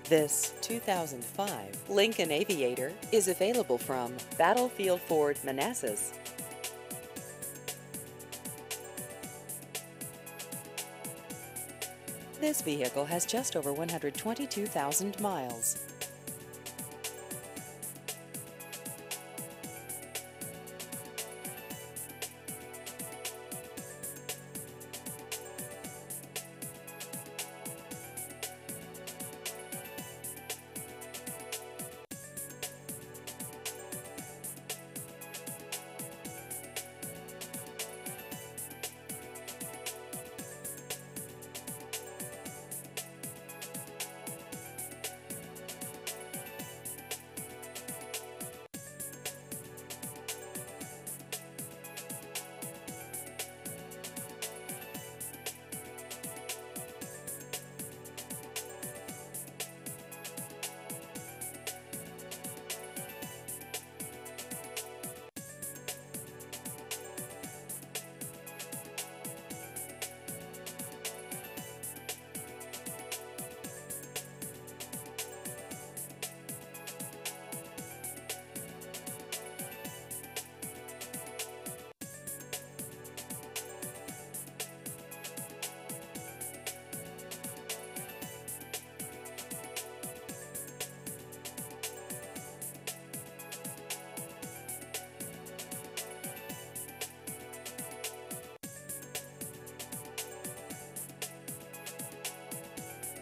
This 2005 Lincoln Aviator is available from Battlefield Ford Manassas. This vehicle has just over 122,000 miles.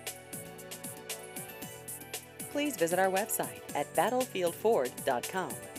Please visit our website at battlefieldford.com.